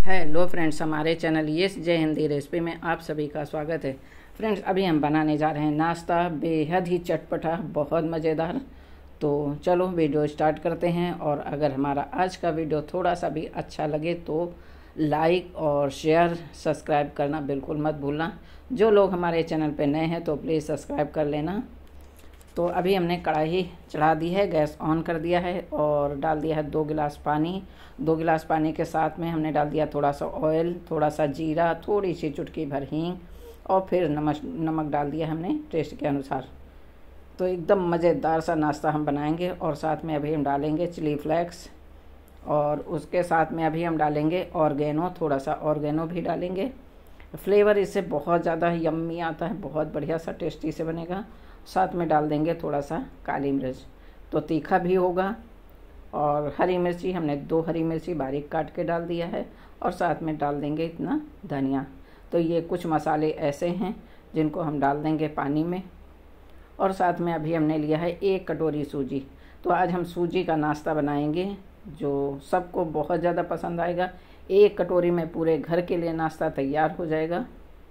Hello friends, हमारे channel yes Jai Hindi recipe में आप सभी का स्वागत है। फ्रेंड्स, अभी हम बनाने जा रहे हैं नाश्ता, बेहद ही चटपटा, बहुत मज़ेदार। तो चलो वीडियो स्टार्ट करते हैं। और अगर हमारा आज का वीडियो थोड़ा सा भी अच्छा लगे तो लाइक और शेयर सब्सक्राइब करना बिल्कुल मत भूलना। जो लोग हमारे चैनल पर नए हैं तो प्लीज़ सब्सक्राइब कर लेना। तो अभी हमने कढ़ाई चढ़ा दी है, गैस ऑन कर दिया है और डाल दिया है 2 गिलास पानी। 2 गिलास पानी के साथ में हमने डाल दिया थोड़ा सा ऑयल, थोड़ा सा जीरा, थोड़ी सी चुटकी भर हींग और फिर नमक डाल दिया हमने टेस्ट के अनुसार। तो एकदम मज़ेदार सा नाश्ता हम बनाएंगे। और साथ में अभी हम डालेंगे चिली फ्लेक्स और उसके साथ में अभी हम डालेंगे ऑर्गेनो, थोड़ा सा ऑर्गेनो भी डालेंगे। फ्लेवर इससे बहुत ज़्यादा यम्मी आता है, बहुत बढ़िया सा टेस्टी से बनेगा। साथ में डाल देंगे थोड़ा सा काली मिर्च, तो तीखा भी होगा। और हरी मिर्ची हमने 2 हरी मिर्ची बारीक काट के डाल दिया है और साथ में डाल देंगे इतना धनिया। तो ये कुछ मसाले ऐसे हैं जिनको हम डाल देंगे पानी में। और साथ में अभी हमने लिया है 1 कटोरी सूजी। तो आज हम सूजी का नाश्ता बनाएंगे जो सबको बहुत ज़्यादा पसंद आएगा। 1 कटोरी में पूरे घर के लिए नाश्ता तैयार हो जाएगा।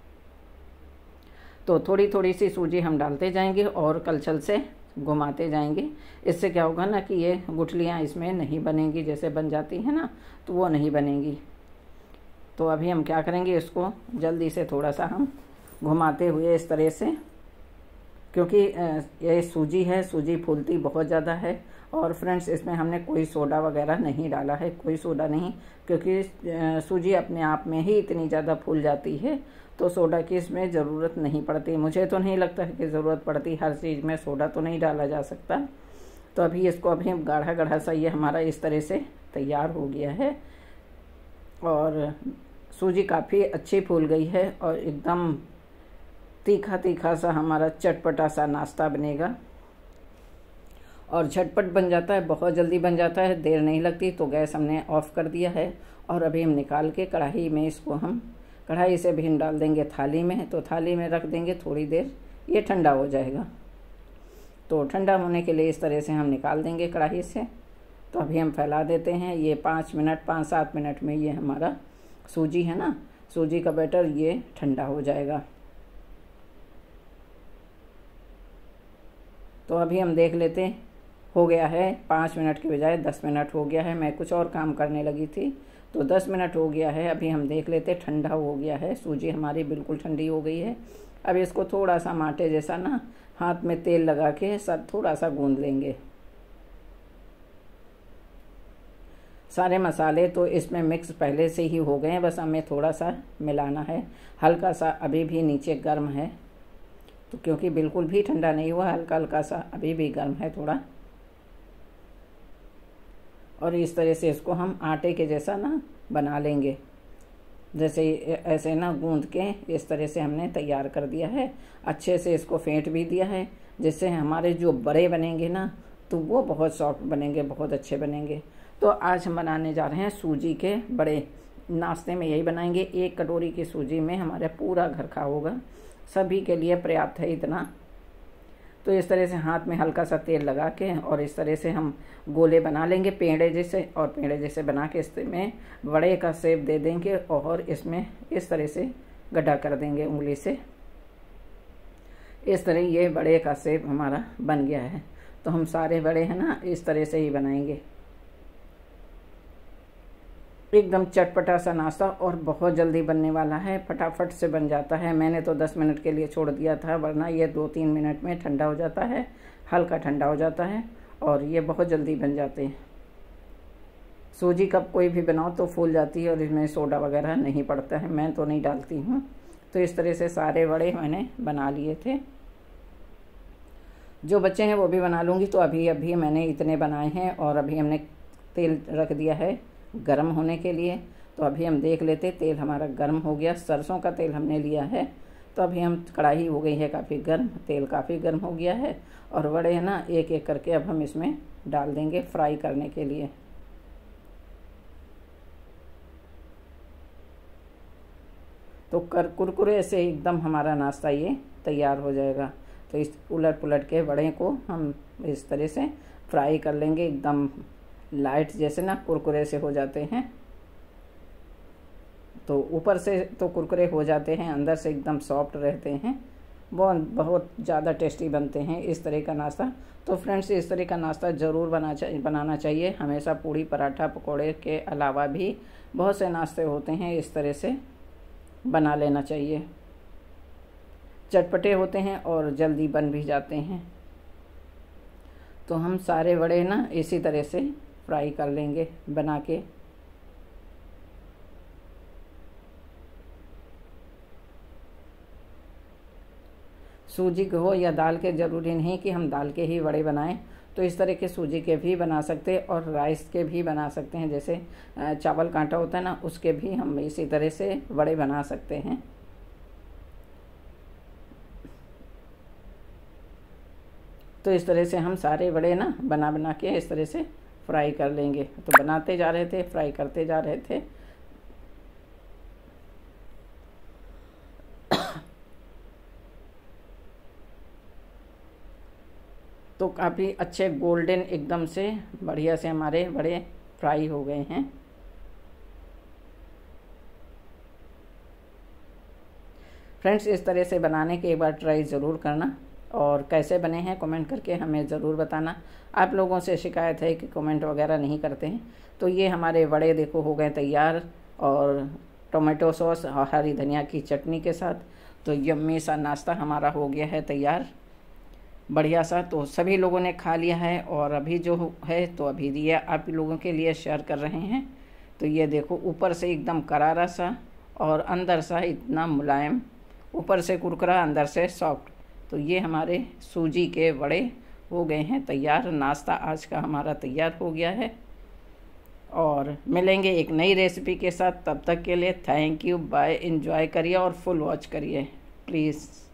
तो थोड़ी थोड़ी सी सूजी हम डालते जाएंगे और कलछल से घुमाते जाएंगे। इससे क्या होगा ना कि ये गुठलियाँ इसमें नहीं बनेंगी, जैसे बन जाती हैं ना, तो वो नहीं बनेंगी। तो अभी हम क्या करेंगे, इसको जल्दी से थोड़ा सा हम घुमाते हुए इस तरह से, क्योंकि ये सूजी है, सूजी फूलती बहुत ज़्यादा है। और फ्रेंड्स, इसमें हमने कोई सोडा वगैरह नहीं डाला है, कोई सोडा नहीं, क्योंकि सूजी अपने आप में ही इतनी ज़्यादा फूल जाती है, तो सोडा की इसमें ज़रूरत नहीं पड़ती। मुझे तो नहीं लगता है कि ज़रूरत पड़ती, हर चीज़ में सोडा तो नहीं डाला जा सकता। तो अभी इसको हम गाढ़ा गाढ़ा सा ये हमारा इस तरह से तैयार हो गया है और सूजी काफ़ी अच्छी फूल गई है और एकदम तीखा तीखा सा हमारा चटपटा सा नाश्ता बनेगा। और झटपट बन जाता है, बहुत जल्दी बन जाता है, देर नहीं लगती। तो गैस हमने ऑफ़ कर दिया है और अभी हम निकाल के कढ़ाई में इसको हम कढ़ाई से भी हम डाल देंगे थाली में। तो थाली में रख देंगे थोड़ी देर, ये ठंडा हो जाएगा। तो ठंडा होने के लिए इस तरह से हम निकाल देंगे कढ़ाई से। तो अभी हम फैला देते हैं। ये 5-7 मिनट में ये हमारा सूजी है ना, सूजी का बैटर ये ठंडा हो जाएगा। तो अभी हम देख लेते, हो गया है 5 मिनट के बजाय 10 मिनट हो गया है। मैं कुछ और काम करने लगी थी, तो 10 मिनट हो गया है। अभी हम देख लेते, ठंडा हो गया है, सूजी हमारी बिल्कुल ठंडी हो गई है। अब इसको थोड़ा सा माटे जैसा ना हाथ में तेल लगा के सब थोड़ा सा गूंद लेंगे। सारे मसाले तो इसमें मिक्स पहले से ही हो गए हैं, बस हमें थोड़ा सा मिलाना है। हल्का सा अभी भी नीचे गर्म है, तो क्योंकि बिल्कुल भी ठंडा नहीं हुआ, हल्का हल्का सा अभी भी गर्म है थोड़ा। और इस तरह से इसको हम आटे के जैसा ना बना लेंगे, जैसे ऐसे ना गूंद के इस तरह से हमने तैयार कर दिया है। अच्छे से इसको फेंट भी दिया है, जिससे हमारे जो बड़े बनेंगे ना तो वो बहुत सॉफ्ट बनेंगे, बहुत अच्छे बनेंगे। तो आज हम बनाने जा रहे हैं सूजी के बड़े। नाश्ते में यही बनाएंगे। 1 कटोरी की सूजी में हमारा पूरा घर खा होगा, सभी के लिए पर्याप्त है इतना। तो इस तरह से हाथ में हल्का सा तेल लगा के और इस तरह से हम गोले बना लेंगे पेड़े जैसे, और पेड़े जैसे बना के इसमें बड़े का शेप दे देंगे और इसमें इस तरह से गड्ढा कर देंगे उंगली से। इस तरह ये बड़े का शेप हमारा बन गया है। तो हम सारे बड़े हैं ना इस तरह से ही बनाएंगे। एकदम चटपटा सा नाश्ता और बहुत जल्दी बनने वाला है, फटाफट से बन जाता है। मैंने तो 10 मिनट के लिए छोड़ दिया था, वरना ये 2-3 मिनट में ठंडा हो जाता है, हल्का ठंडा हो जाता है और ये बहुत जल्दी बन जाते हैं। सूजी कब कोई भी बनाओ तो फूल जाती है और इसमें सोडा वगैरह नहीं पड़ता है, मैं तो नहीं डालती हूँ। तो इस तरह से सारे बड़े मैंने बना लिए थे। जो बच्चे हैं वो भी बना लूँगी। तो अभी मैंने इतने बनाए हैं और अभी हमने तेल रख दिया है गरम होने के लिए। तो अभी हम देख लेते, तेल हमारा गर्म हो गया, सरसों का तेल हमने लिया है। तो अभी हम कढ़ाई हो गई है काफ़ी गर्म, तेल काफ़ी गर्म हो गया है और बड़े हैं ना एक एक करके अब हम इसमें डाल देंगे फ्राई करने के लिए। तो कुरकुरे से एकदम हमारा नाश्ता ये तैयार हो जाएगा। तो इस उलट पुलट के बड़े को हम इस तरह से फ्राई कर लेंगे, एकदम लाइट जैसे ना कुरकुरे से हो जाते हैं। तो ऊपर से तो कुरकुरे हो जाते हैं, अंदर से एकदम सॉफ्ट रहते हैं, बहुत बहुत ज़्यादा टेस्टी बनते हैं इस तरह का नाश्ता। तो फ्रेंड्स, इस तरह का नाश्ता ज़रूर बनाना चाहिए हमेशा। पूड़ी पराठा पकोड़े के अलावा भी बहुत से नाश्ते होते हैं, इस तरह से बना लेना चाहिए। चटपटे होते हैं और जल्दी बन भी जाते हैं। तो हम सारे वड़े ना इसी तरह से फ्राई कर लेंगे बना के। सूजी के हो या दाल के, ज़रूरी नहीं कि हम दाल के ही वड़े बनाएं। तो इस तरह के सूजी के भी बना सकते हैं और राइस के भी बना सकते हैं। जैसे चावल का आटा होता है ना, उसके भी हम इसी तरह से वड़े बना सकते हैं। तो इस तरह से हम सारे वड़े ना बना के इस तरह से फ्राई कर लेंगे। तो बनाते जा रहे थे, फ्राई करते जा रहे थे। तो काफ़ी अच्छे गोल्डन एकदम से बढ़िया से हमारे वड़े फ्राई हो गए हैं। फ्रेंड्स, इस तरह से बनाने के एक बार ट्राई ज़रूर करना और कैसे बने हैं कमेंट करके हमें ज़रूर बताना। आप लोगों से शिकायत है कि कमेंट वगैरह नहीं करते हैं। तो ये हमारे वड़े देखो हो गए तैयार, और टोमेटो सॉस और हरी धनिया की चटनी के साथ। तो यम्मी सा नाश्ता हमारा हो गया है तैयार, बढ़िया सा। तो सभी लोगों ने खा लिया है और अभी जो है तो अभी दिया आप लोगों के लिए शेयर कर रहे हैं। तो ये देखो ऊपर से एकदम करारा सा और अंदर सा इतना मुलायम, ऊपर से कुरकुरा अंदर से सॉफ्ट। तो ये हमारे सूजी के वड़े हो गए हैं तैयार। नाश्ता आज का हमारा तैयार हो गया है और मिलेंगे एक नई रेसिपी के साथ। तब तक के लिए थैंक यू, बाय। एंजॉय करिए और फुल वॉच करिए प्लीज़।